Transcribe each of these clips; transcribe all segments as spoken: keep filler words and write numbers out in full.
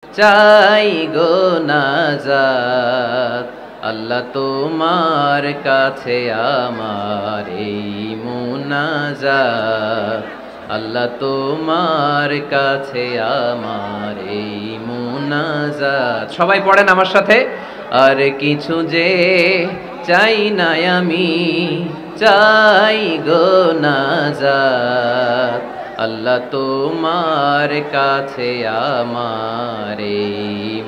চাই গো নাজাত আল্লাহ তোমার কাছে আমার এই মুনাজাত আল্লাহ তোমার কাছে আমার এই মুনাজাত সবাই পড়েন আমার সাথে আর কিছু যে চাই না আমি চাই গো নাজাত আল্লাহ তোমার কাছে আমার এই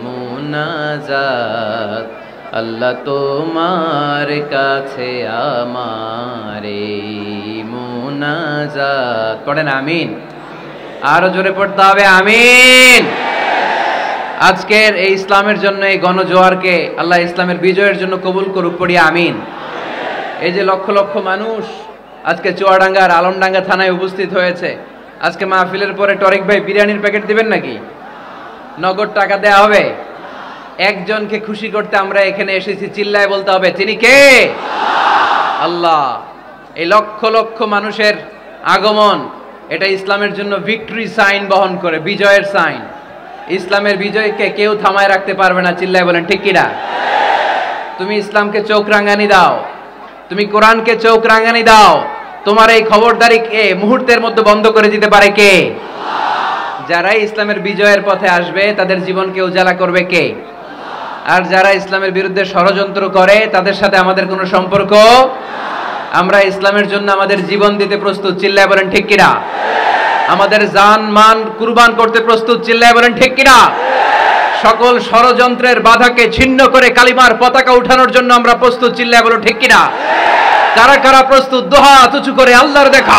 মুনাজাত আল্লাহ তোমার কাছে আমার এই মুনাজাত পড়েন আমিন আরো জোরে পড়তে হবে আমিন। আজকের এই ইসলামের জন্য এই গণজোয়ারকে আল্লাহ ইসলামের বিজয়ের জন্য কবুল করুক, পড়ি আমিন। এই যে লক্ষ লক্ষ মানুষ আজকে চুয়াডাঙ্গার আলমডাঙ্গা থানায় উপস্থিত হয়েছে, আজকে মাহফিলের পরে টরিক ভাই বিরিয়ানির প্যাকেট দিবেন নাকি? নগদ টাকা দেয়া হবে? একজনকে খুশি করতে আমরা এখানে এসেছি, চিল্লায় বলতে হবে তিনি কে? আল্লাহ। এই লক্ষ লক্ষ মানুষের আগমন এটা ইসলামের জন্য ভিক্টরি সাইন বহন করে, বিজয়ের সাইন। ইসলামের বিজয়কে কেউ থামায় রাখতে পারবে না, চিল্লায় বলেন ঠিক কিনা? তুমি ইসলামকে চোখ রাঙানি দাও, তুমি কোরআনকে চোখ রাঙানি দাও, তোমার এই খবরদারি কে মুহূর্তের মধ্যে বন্ধ করে দিতে পারে? কে? যারাই ইসলামের বিজয়ের পথে আসবে তাদের জীবনকে উজালা করবে কে? আর যারা ইসলামের বিরুদ্ধে ষড়যন্ত্র করে তাদের সাথে আমাদের কোনো সম্পর্ক। আমরা ইসলামের জন্য আমাদের জীবন দিতে প্রস্তুত, চিল্লায় বলেন ঠিক কিনা? আমাদের জান মান কুরবান করতে প্রস্তুত, চিল্লায় বলেন ঠিক কিনা? সকল ষড়যন্ত্রের বাধাকে ছিন্ন করে কালিমার পতাকা উঠানোর জন্য আমরা প্রস্তুত, চিল্লায় বলেন ঠিক কিনা? কারা কারা প্রস্তুত? দুহাত উঁচু করে আল্লাহর দেখা।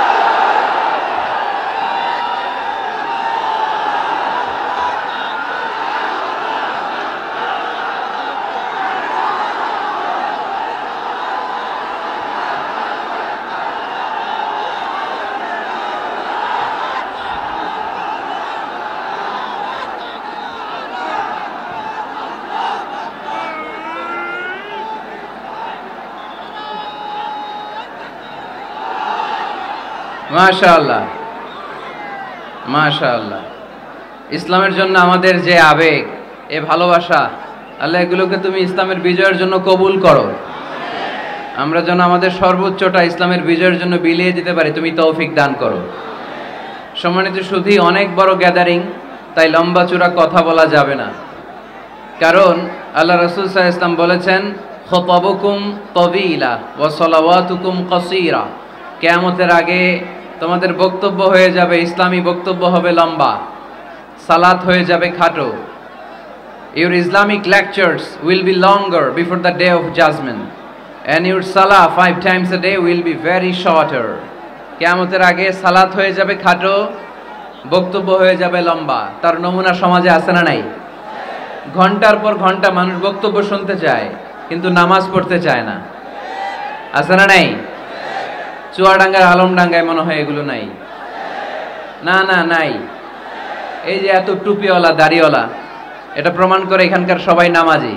মাশাআল্লাহ মাশাআল্লাহ। ইসলামের জন্য আমাদের যে আবেগ, এ ভালোবাসা, আল্লাহ এগুলোকে তুমি ইসলামের বিজয়ের জন্য কবুল করো। আমরা যেন আমাদের সর্বোচ্চটা ইসলামের বিজয়ের জন্য বিলিয়ে দিতে পারি, তুমি তৌফিক দান করো। সম্মানিত সুধী, অনেক বড় গ্যাদারিং, তাই লম্বা চূড়া কথা বলা যাবে না, কারণ আল্লাহ রাসূল সাল্লাল্লাহু আলাইহি ওয়াসাল্লাম বলেছেন খুতাবুকুম তাওয়িলা ওয়া সালাওয়াতুকুম কাসীরা। কিয়ামতের আগে তোমাদের বক্তব্য হয়ে যাবে, ইসলামী বক্তব্য হবে লম্বা, সালাত হয়ে যাবে খাটো। Your Islamic lectures will be longer before the day of judgment and your salah five times a day will be very shorter. কিয়ামতের আগে সালাত হয়ে যাবে খাটো, বক্তব্য হয়ে যাবে লম্বা। তার নমুনা সমাজে আছে না নাই? ঘন্টার পর ঘন্টা মানুষ বক্তব্য শুনতে চায় কিন্তু নামাজ পড়তে চায় না, আছে না নাই? চুয়াডাঙ্গার আলমডাঙ্গায় মনে হয় এগুলো নাই। না না নাই। এই যে এত টুপিওয়ালা দাড়িওয়ালা, এটা প্রমাণ করে এখানকার সবাই নামাজি।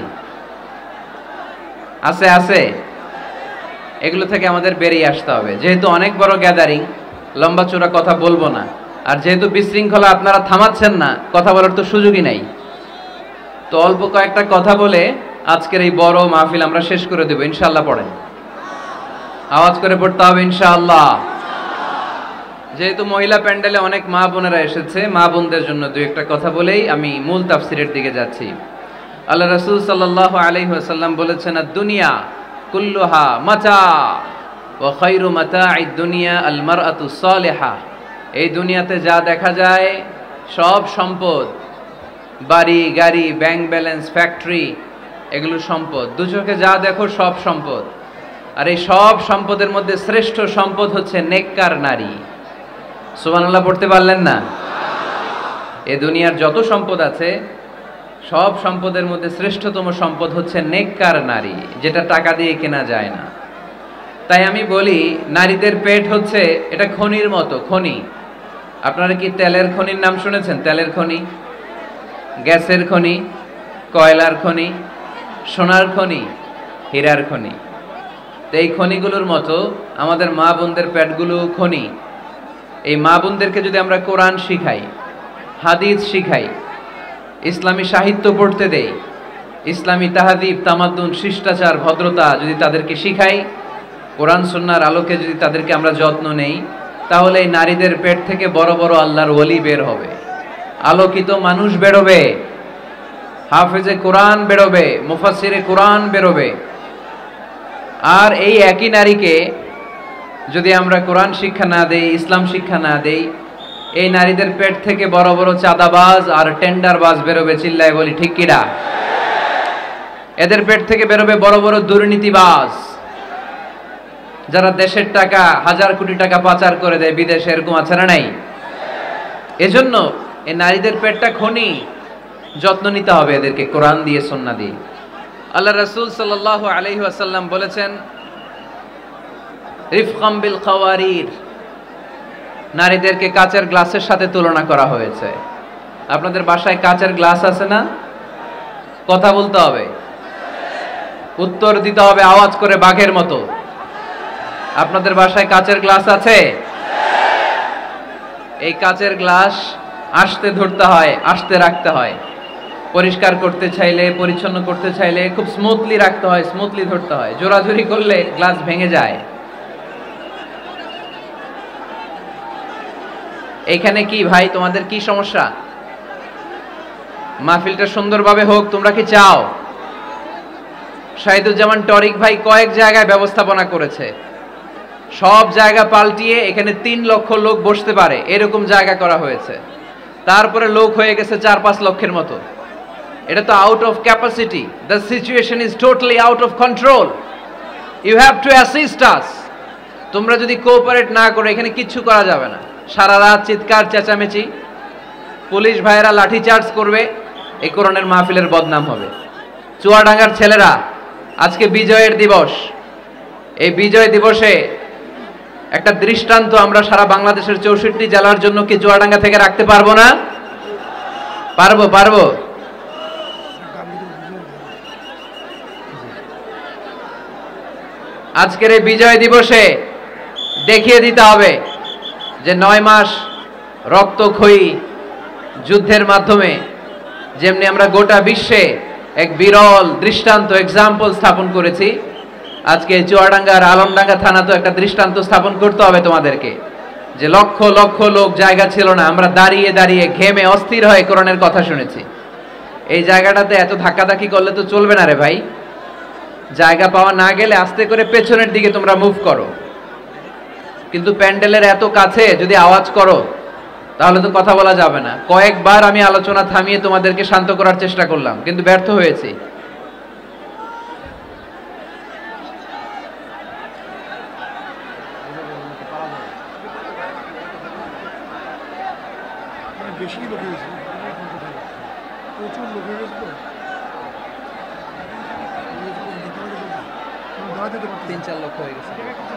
আছে আছে এগুলো থেকে আমাদের বেরিয়ে আসতে হবে। যেহেতু অনেক বড় গ্যাদারিং, লম্বা চূড়া কথা বলবো না। আর যেহেতু বিশৃঙ্খলা আপনারা থামাচ্ছেন না, কথা বলার তো সুযোগই নাই। তো অল্প কয়েকটা কথা বলে আজকের এই বড় মাহফিল আমরা শেষ করে দেব ইনশাআল্লাহ। পড়েন, আওয়াজ করে পড়তে হবে ইনশাআল্লাহ। যেহেতু মহিলা প্যান্ডেলে অনেক মা বোনেরা এসেছে, মা বোনদের জন্য দুই একটা কথা বলেই আমি মূল তাফসিরের দিকে যাচ্ছি। আল্লাহ রাসূল সাল্লাল্লাহু আলাইহি ওয়াসাল্লাম বলেছেন, দুনিয়া কুল্লুহা মাতা ওয়া খায়রু মাতাঈদ দুনিয়া আল মারআতু সালিহা। এই দুনিয়াতে যা দেখা যায় সব সম্পদ, বাড়ি গাড়ি ব্যাংক ব্যালেন্স ফ্যাক্টরি, এগুলো সম্পদ। দু চোখে যা দেখো সব সম্পদ। আর এই সব সম্পদের মধ্যে শ্রেষ্ঠ সম্পদ হচ্ছে নেককার নারী। সুবহানাল্লাহ পড়তে পারলেন না? এই দুনিয়ার যত সম্পদ আছে সব সম্পদের মধ্যে শ্রেষ্ঠতম সম্পদ হচ্ছে নেককার নারী, যেটা টাকা দিয়ে কেনা যায় না। তাই আমি বলি, নারীদের পেট হচ্ছে এটা খনির মতো, খনি। আপনারা কি তেলের খনির নাম শুনেছেন? তেলের খনি, গ্যাসের খনি, কয়লার খনি, সোনার খনি, হীরার খনি। তো এই খনিগুলোর মতো আমাদের মা বোনদের পেটগুলো খনি। এই মা বোনদেরকে যদি আমরা কোরআন শিখাই, হাদিস শিখাই, ইসলামী সাহিত্য পড়তে দেই, ইসলামী তাহাদিব তামাদ্দুন শিষ্টাচার ভদ্রতা যদি তাদেরকে শিখাই, কোরআন সুন্নাহর আলোকে যদি তাদেরকে আমরা যত্ন নেই, তাহলে এই নারীদের পেট থেকে বড় বড় আল্লাহর ওলি বের হবে, আলোকিত মানুষ বেরোবে, হাফেজে কোরআন বেরোবে, মুফাসসিরে কোরআন বেরোবে। আর এই একই নারীকে যদি আমরা কোরআন শিক্ষা না দেই, ইসলাম শিক্ষা না দেই, এই নারীদের পেট থেকে বড় বড় চাঁদাবাজ আর টেন্ডারবাজ বেরোবে। চিল্লায় বলি ঠিক কিনা? এদের পেট থেকে বেরোবে বড় বড় দুর্নীতিবাজ, যারা দেশের টাকা হাজার কোটি টাকা পাচার করে দেয় বিদেশে, এরকম আছে না নাই? এজন্য এই নারীদের পেটটা খনি, যত্ন নিতে হবে এদেরকে কোরআন দিয়ে সুন্নাহ দিয়ে। আল্লাহ রাসূল সাল্লাল্লাহু আলাইহি ওয়াসাল্লাম বলেছেন রিফকাম বিল খাওয়ারির, নারীদেরকে কাচের গ্লাসের সাথে তুলনা করা হয়েছে। আপনাদের বাসায় কাচের গ্লাস আছে না? কথা বলতে হবে, উত্তর দিতে হবে আওয়াজ করে বাঘের মতো। আপনাদের বাসায় কাচের গ্লাস আছে? এই কাচের গ্লাস আস্তে ধরতে হয়, আস্তে রাখতে হয়। পরিষ্কার করতে চাইলে, পরিচ্ছন্ন করতে চাইলে খুব স্মুথলি রাখতে হয়, স্মুথলি ধরতে হয়। জোরাজুরি করলে গ্লাস ভেঙে যায়। এইখানে কি ভাই, তোমাদের কি সমস্যা? মাহফিলটা সুন্দরভাবে হোক, তোমরা কি চাও? শাহিদুজ্জামান টরিক ভাই কয়েক জায়গায় ব্যবস্থাপনা করেছে, সব জায়গা পাল্টিয়ে এখানে তিন লক্ষ লোক বসতে পারে এরকম জায়গা করা হয়েছে। তারপরে লোক হয়ে গেছে চার পাঁচ লক্ষের মতো। এটা তো out of capacity. The situation is totally out of control. You have to assist us. তোমরা যদি কোঅপারেট না করো এখানে কিচ্ছু করা যাবে না। সারা রাত চিৎকার চেঁচামেচি, পুলিশ ভাইয়েরা লাঠি চার্জ করবে, এই কোরআনের মাহফিলের বদনাম হবে। চুয়াডাঙ্গার ছেলেরা, আজকে বিজয়ের দিবস, এই বিজয় দিবসে একটা দৃষ্টান্ত আমরা সারা বাংলাদেশের চৌষট্টি জেলার জন্য কি চুয়াডাঙ্গা থেকে রাখতে পারবো না? পারবো, পারবো। আজকের এই বিজয় দিবসে দেখিয়ে দিতে হবে যে নয় মাস রক্তক্ষয়ী যুদ্ধের মাধ্যমে যেমনি আমরা গোটা বিশ্বে এক বিরল দৃষ্টান্ত এক্সাম্পল স্থাপন করেছি, আজকে চুয়াডাঙ্গার আলমডাঙ্গা থানা তো একটা দৃষ্টান্ত স্থাপন করতে হবে তোমাদেরকে, যে লক্ষ লক্ষ লোক জায়গা ছিল না, আমরা দাঁড়িয়ে দাঁড়িয়ে ঘেমে অস্থির হয়ে কোরআনের কথা শুনেছি। এই জায়গাটাতে এত ধাক্কাধাক্কি করলে তো চলবে না রে ভাই। জায়গা পাওয়া না গেলে আস্তে করে পেছনের দিকে তোমরা মুভ করো, কিন্তু প্যান্ডেলের এত কাছে যদি আওয়াজ করো তাহলে তো কথা বলা যাবে না। কয়েকবার আমি আলোচনা থামিয়ে তোমাদেরকে শান্ত করার চেষ্টা করলাম, কিন্তু ব্যর্থ হয়েছি। তিন চার লক্ষ হয়ে গেছে।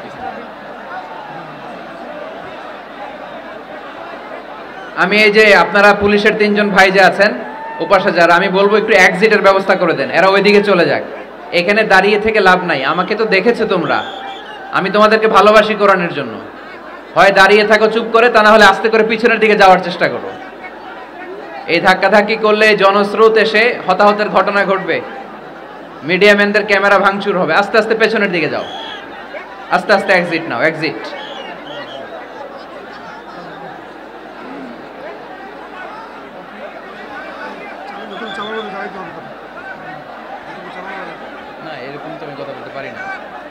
আমি এই যে আপনারা পুলিশের তিনজন ভাই যে আছেন ওপাশে যারা, আমি বলবো একটু এক্সিটের ব্যবস্থা করে দেন, এরা ওইদিকে চলে যাক। এখানে দাঁড়িয়ে থেকে লাভ নাই। আমাকে তো দেখেছো তোমরা, আমি তোমাদেরকে ভালোবাসি কোরআনের জন্য। হয় দাঁড়িয়ে থাকো চুপ করে, তা না হলে আস্তে করে পিছনের দিকে যাওয়ার চেষ্টা করো। এই ধাক্কাধাক্কি করলে জনস্রোত এসে হতাহতের ঘটনা ঘটবে, মিডিয়া ম্যানদের ক্যামেরা ভাঙচুর হবে। আস্তে আস্তে পেছনের দিকে যাও, আস্তে আস্তে এক্সিট নাও, এক্সিট। না এরকম তো আমি কথা বলতে পারি না।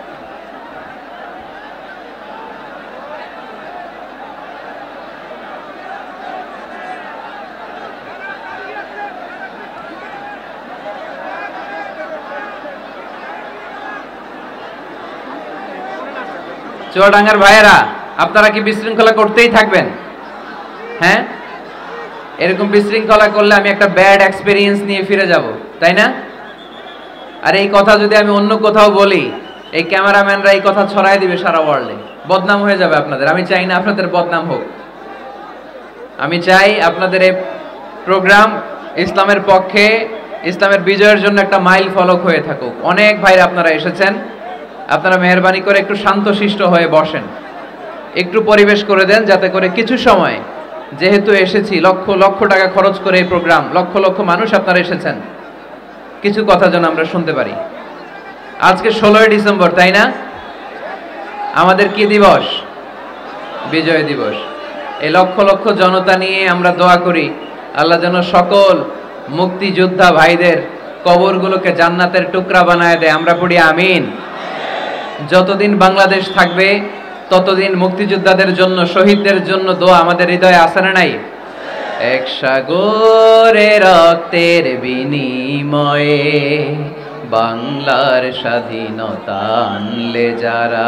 চুয়াডাঙ্গার ভাইয়েরা, আপনারা কি বিশৃঙ্খলা করতেই থাকবেন? হ্যাঁ, এরকম বিশৃঙ্খলা করলে আমি একটা ব্যাড এক্সপেরিয়েন্স নিয়ে ফিরে যাব, তাই না? আর এই কথা যদি আমি অন্য কোথাও বলি, এই ক্যামেরাম্যানরা এই কথা ছড়াই দিবে সারা ওয়ার্ল্ডে, বদনাম হয়ে যাবে আপনাদের। আমি চাই না আপনাদের বদনাম হোক। আমি চাই আপনাদের এই প্রোগ্রাম ইসলামের পক্ষে, ইসলামের বিজয়ের জন্য একটা মাইল ফলক হয়ে থাকুক। অনেক ভাইরা আপনারা এসেছেন, আপনারা মেহরবানি করে একটু শান্তশিষ্ট হয়ে বসেন, একটু পরিবেশ করে দেন, যাতে করে কিছু সময় যেহেতু এসেছি, লক্ষ লক্ষ টাকা খরচ করে এই প্রোগ্রাম, লক্ষ লক্ষ মানুষ আপনারা এসেছেন, কিছু কথা যেন আমরা শুনতে পারি। আজকে ষোলোই ডিসেম্বর, তাই না? আমাদের কি দিবস? বিজয় দিবস। এই লক্ষ লক্ষ জনতা নিয়ে আমরা দোয়া করি আল্লাহ যেন সকল মুক্তিযোদ্ধা ভাইদের কবরগুলোকে জান্নাতের টুকরা বানায় দেয়। আমরা পড়ি আমিন। যতদিন বাংলাদেশ থাকবে ততদিন মুক্তিযোদ্ধাদের জন্য, শহীদদের জন্য দোয়া আমাদের হৃদয়ে আছে না নাই? এক সাগরে রক্তের বিনিময়ে বাংলার স্বাধীনতা আনলে যারা,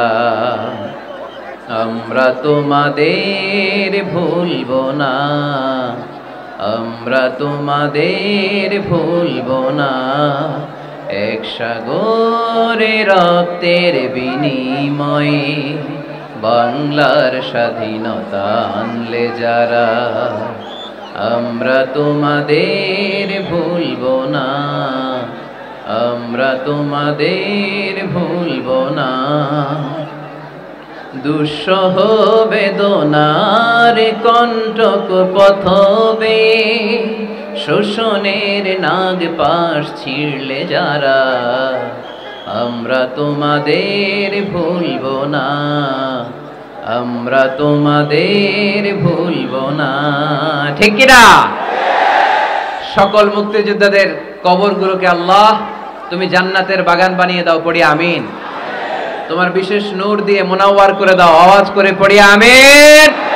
আমরা তোমাদের ভুলব না, আমরা তোমাদের ভুলব না। এক সাগরে রক্তের বিনিময়ে বাংলার স্বাধীনতা আনলে যারা, আমরা তোমাদের ভুলব না, আমরা তোমাদের ভুলব না। দুঃসহ বেদনার কণ্টক পথবে শোষণের নাগ পাশ ছিঁড়লে যারা, আমরা তোমাদের ভুলব না, আমরা তোমাদের ভুলব না। ঠিক কি না? সকল মুক্তিযোদ্ধাদের কবরগুলোকে আল্লাহ তুমি জান্নাতের বাগান বানিয়ে দাও, পড়ি আমিন। তোমার বিশেষ নূর দিয়ে মুনাওয়ার করে দাও, আওয়াজ করে পড়ি আমিন।